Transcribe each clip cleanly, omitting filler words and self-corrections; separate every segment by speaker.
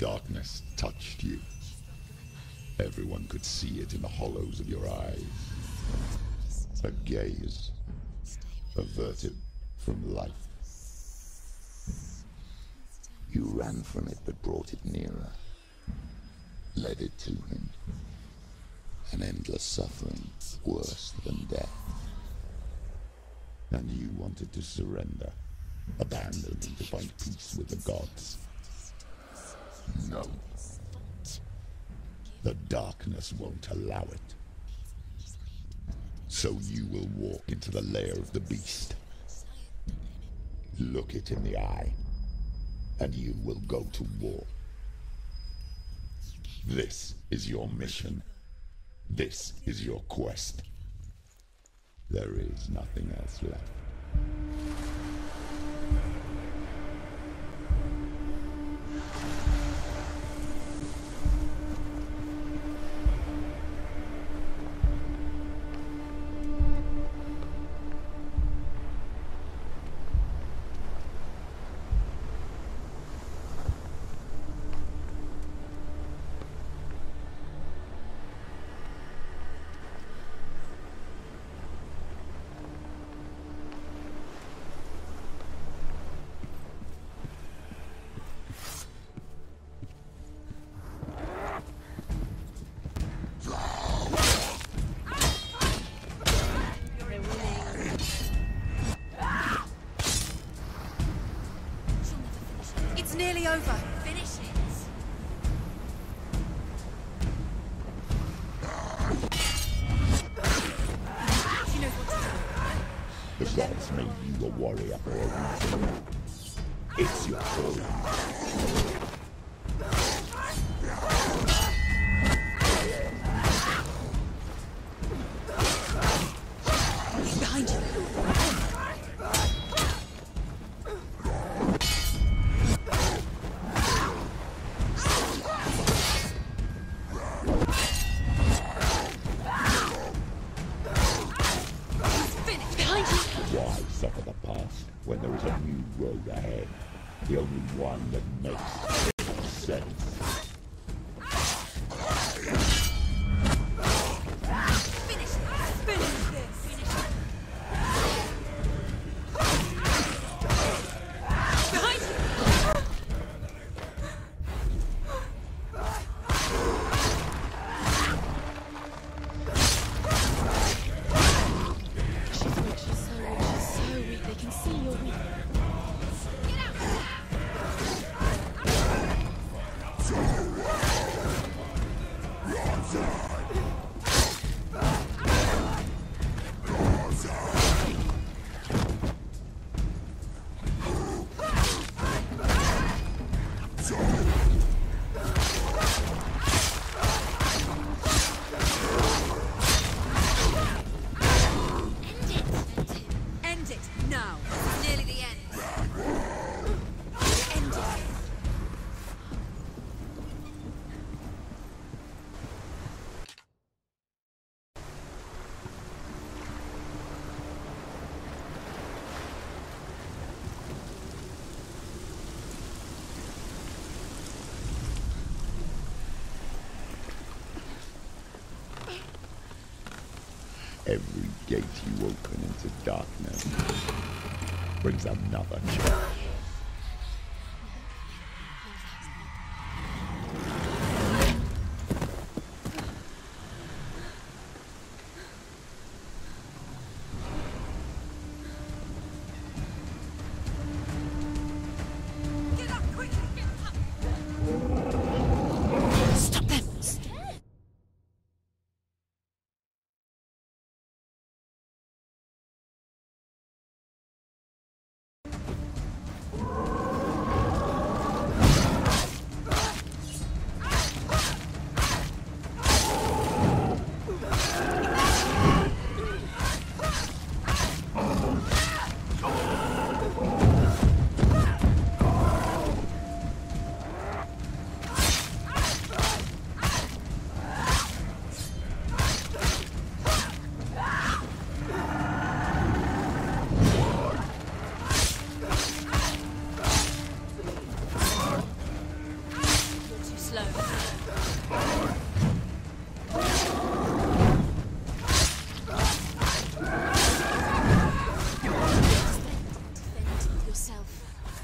Speaker 1: darkness touched you. Everyone could see it in the hollows of your eyes. A gaze averted from life. You ran from it but brought it nearer. Led it to him. An endless suffering, worse than death. And you wanted to surrender, abandon and to find peace with the gods. No. The darkness won't allow it. So you will walk into the lair of the beast. Look it in the eye, and you will go to war. This is your mission. This is your quest. There is nothing else left.
Speaker 2: Nearly over. Finish it. She knows what to do.
Speaker 1: The gods made you a warrior for a reason. It's your turn.
Speaker 2: Behind you.
Speaker 1: When there is a new road ahead, the only one that makes sense. Every gate you open into darkness brings another challenge.
Speaker 2: slow. Defend yourself.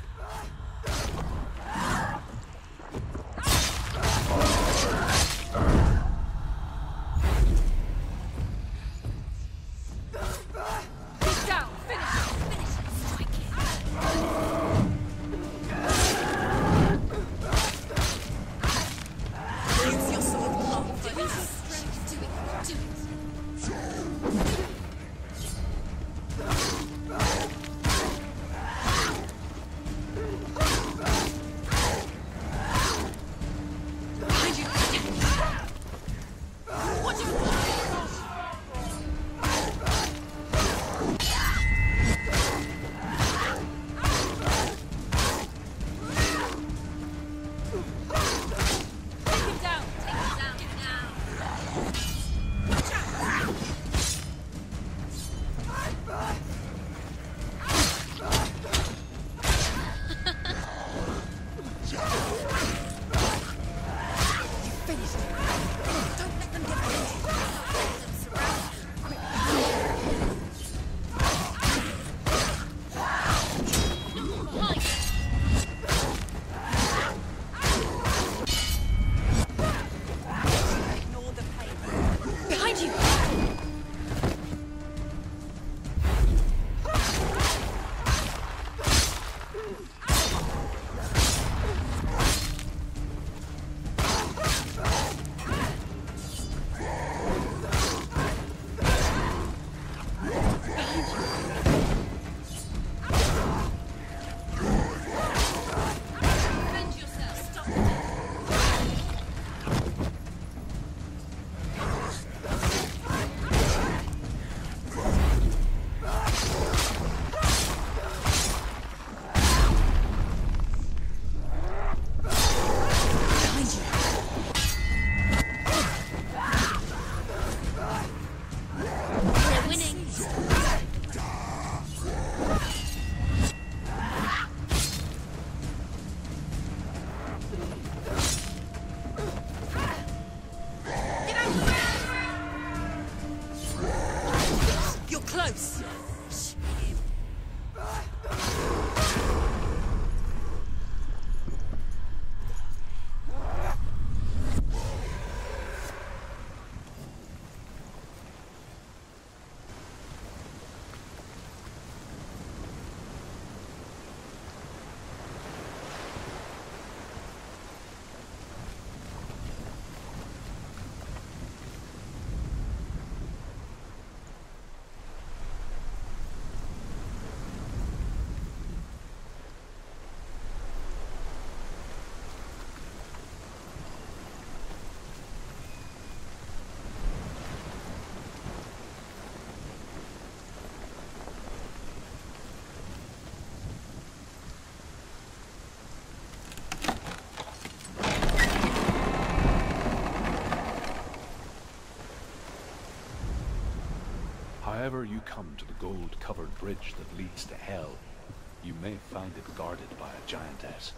Speaker 3: However you come to the gold-covered bridge that leads to Hell, you may find it guarded by a giantess.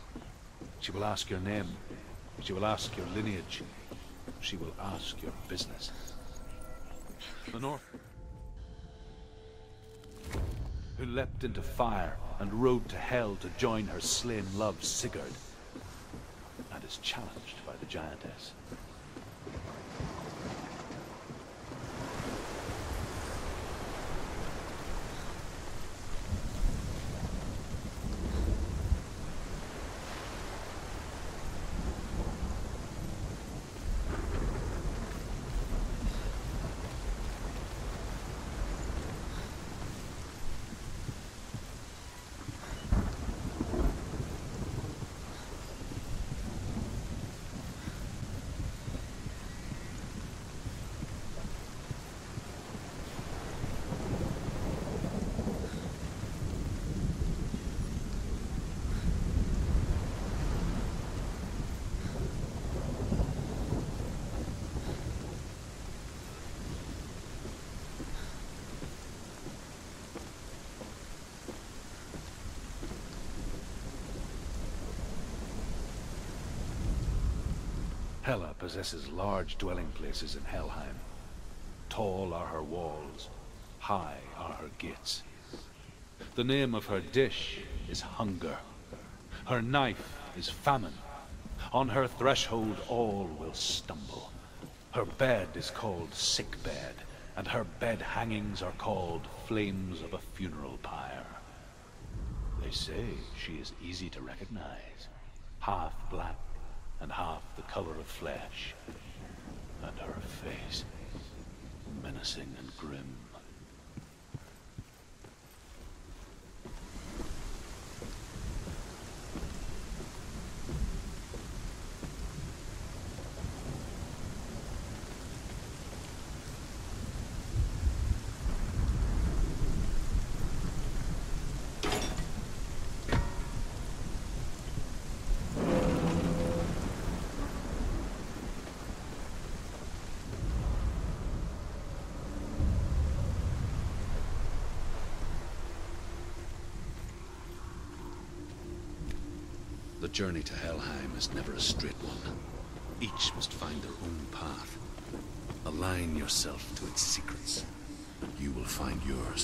Speaker 3: She will ask your name, she will ask your lineage, she will ask your business. The North, who leapt into fire and rode to Hell to join her slain love Sigurd, and is challenged by the giantess. Hela possesses large dwelling places in Helheim. Tall are her walls, high are her gates. The name of her dish is hunger. Her knife is famine. On her threshold all will stumble. Her bed is called sick bed, and her bed hangings are called flames of a funeral pyre. They say she is easy to recognize, half black and half the color of flesh, and her face menacing and grim.
Speaker 4: The journey to Helheim is never a straight one. Each must find their own path. Align yourself to its secrets, and you will find yours.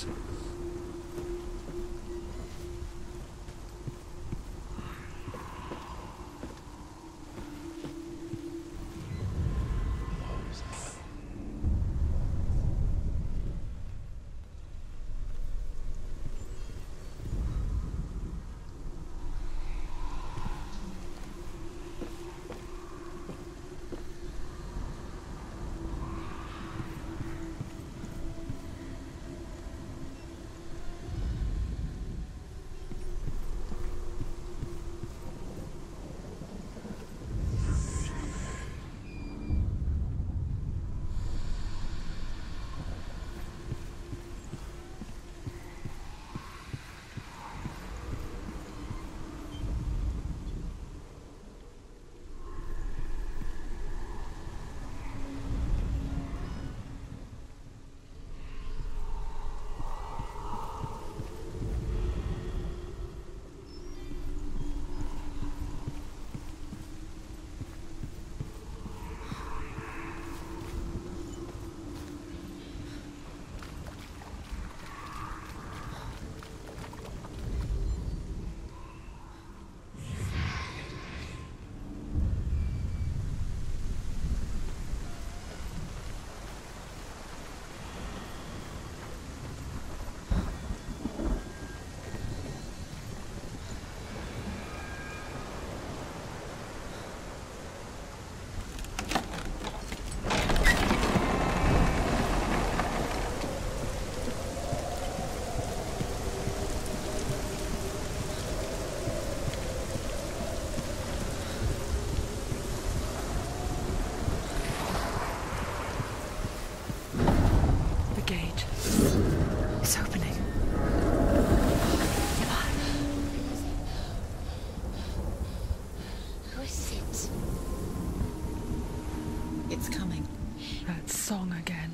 Speaker 5: Song again.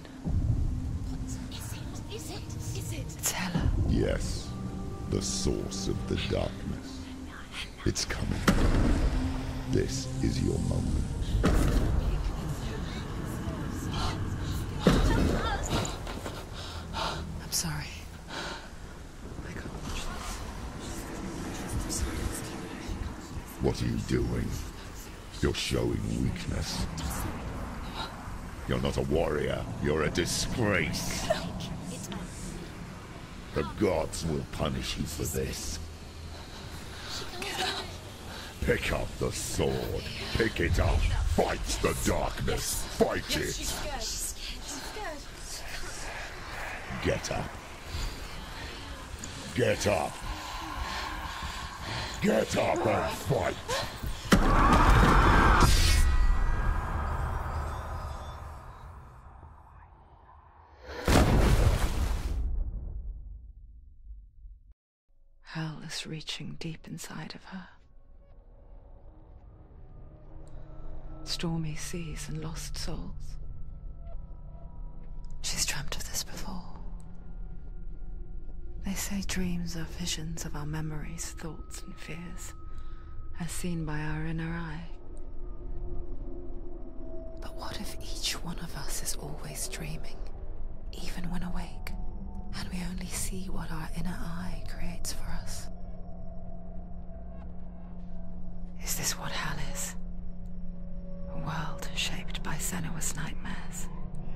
Speaker 2: Is it?
Speaker 5: It's Hela.
Speaker 1: Yes, the source of the darkness. It's coming. This is your moment.
Speaker 5: I'm sorry. I can't watch this.
Speaker 1: What are you doing? You're showing weakness. You're not a warrior. You're a disgrace. The gods will punish you for this. Pick up the sword. Pick it up. Fight the darkness. Fight it. Get up. Get up. Get up and fight.
Speaker 5: Hell is reaching deep inside of her. Stormy seas and lost souls. She's dreamt of this before. They say dreams are visions of our memories, thoughts and fears, as seen by our inner eye. Each one of us is always dreaming, even when awake, and we only see what our inner eye creates for us. Is this what hell is? A world shaped by Senua's nightmares.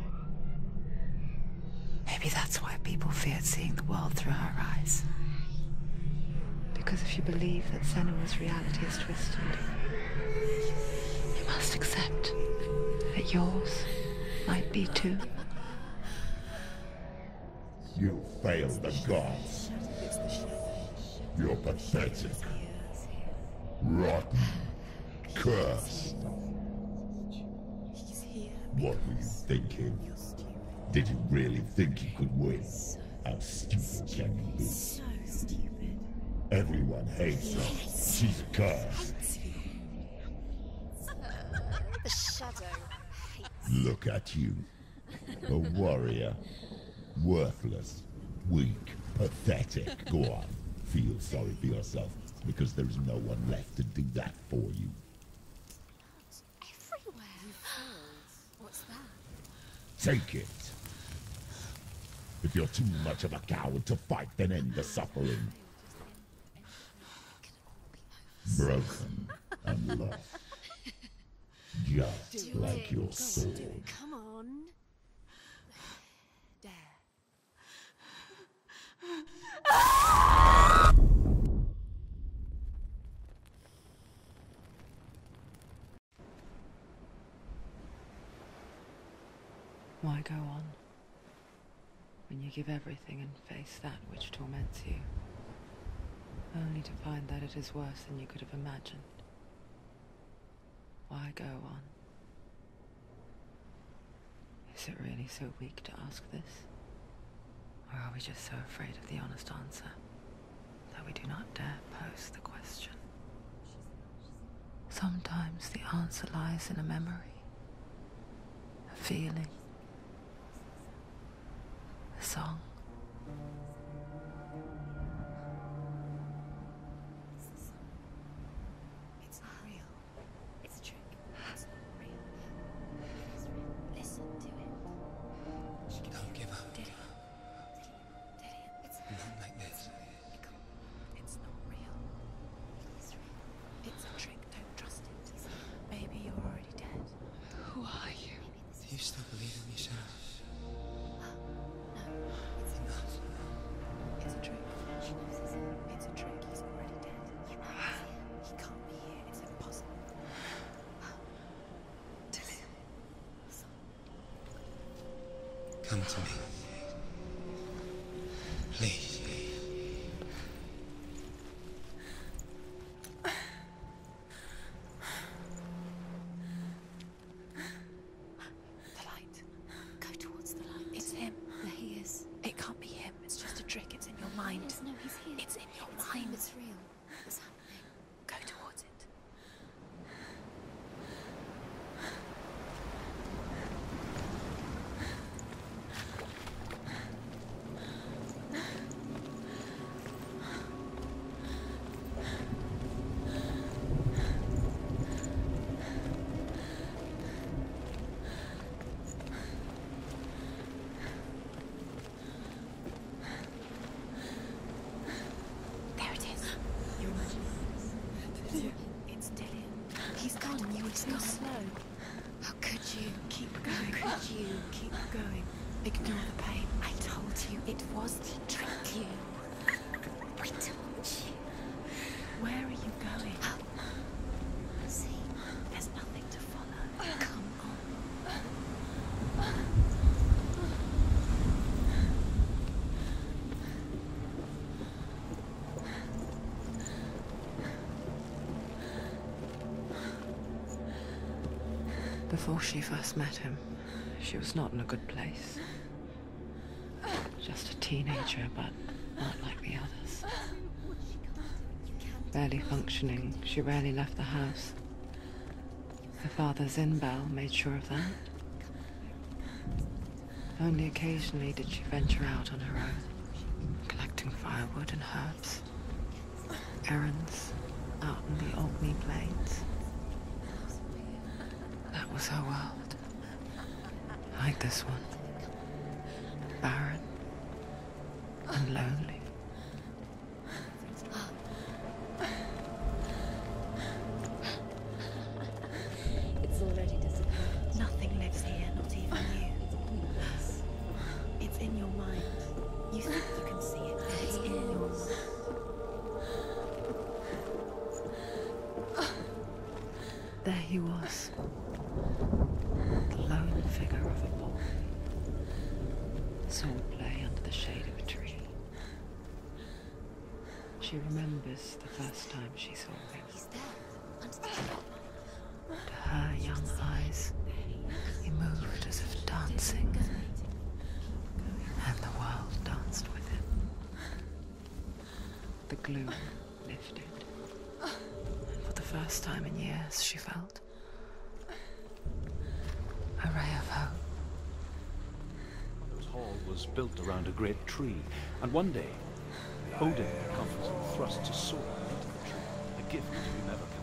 Speaker 5: Maybe that's why people feared seeing the world through her eyes. Because if you believe that Senua's reality is twisted, you must accept that yours might be too.
Speaker 1: You failed the gods. You're pathetic. Rotten. Cursed. What were you thinking? Did you really think you could win? How stupid can you be?
Speaker 2: So stupid.
Speaker 1: Everyone hates her. She's cursed.
Speaker 2: The shadow hates.
Speaker 1: Look at you. A warrior. Worthless. Weak. Pathetic. Go on. Feel sorry for yourself, because there is no one left to do that for you.
Speaker 2: Everywhere. What's that?
Speaker 1: Take it. If you're too much of a coward to fight, then end the suffering. Broken and lost. Just like your soul.
Speaker 2: Come on. Dare.
Speaker 5: Why go on, when you give everything and face that which torments you, only to find that it is worse than you could have imagined? Why go on? Is it really so weak to ask this? Or are we just so afraid of the honest answer that we do not dare pose the question? Sometimes the answer lies in a memory, a feeling, a song.
Speaker 2: It's not real. It's a trick. It's not real. It's real. Listen to it.
Speaker 6: Don't give up.
Speaker 2: Did it? It's
Speaker 6: Not like this.
Speaker 2: It's not real. It's real. It's a trick. Don't trust it. Maybe you're already dead.
Speaker 5: Who are you?
Speaker 6: Do you still believe in yourself?
Speaker 2: No, it's not. It's a trick. She knows it's him. It's a trick. He's already dead. You know he's here. He can't be here. It's impossible.
Speaker 6: Come to me. Please.
Speaker 2: The light. Go towards the light. It's him. There he is. It can't be him. It's just a trick. It's in your mind. No, he's here. It's in your mind. It's real. What's happening? Go towards it. There it is. You're imagining. It's Dillian. He's gone. He's gone. Slow. How could you? Keep going. How could you? Keep going. Ignore the pain. I told you it was to trick you. I told you. Where are you going? See, there's nothing to follow. Come on.
Speaker 5: Before she first met him, she was not in a good place. Just a teenager, but not like the others. Barely functioning, she rarely left the house. Her father's in-bell made sure of that. Only occasionally did she venture out on her own, collecting firewood and herbs. Errands out in the Orkney Plains. That was her world. Like this one. Barren. And lonely.
Speaker 2: It's already disappeared. Nothing lives here, not even you. It's in your mind. You think you can see it, but it's in your mind.
Speaker 5: There he was. The lone figure of a boy. Saw play under the shade of a tree. She remembers the first time she saw him.
Speaker 2: He's there, under the tree.
Speaker 5: To her young eyes, he moved as if dancing, and the world danced with him. The gloom lifted, and for the first time in years she felt a ray of hope.
Speaker 3: Mother's hall was built around a great tree, and one day Odin comes and thrusts a sword into the tree, a gift to be never